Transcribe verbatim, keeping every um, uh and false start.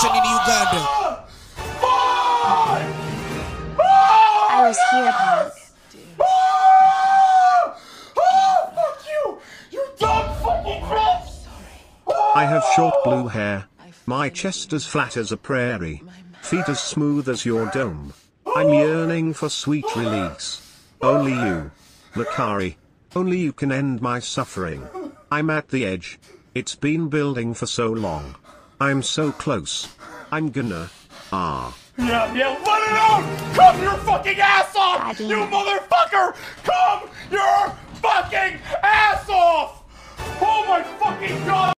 election in Uganda. I was here, Punk. Oh, fuck you! You dumb fucking bitch! I have short blue hair. My chest as flat as a prairie. Feet as smooth as your dome. I'm yearning for sweet release. Only you, Lacari. Only you can end my suffering. I'm at the edge. It's been building for so long. I'm so close. I'm gonna... Ah. Yeah, yeah, let it out! Come your fucking ass off! Daddy. You motherfucker! Come your fucking ass off! Oh my fucking god!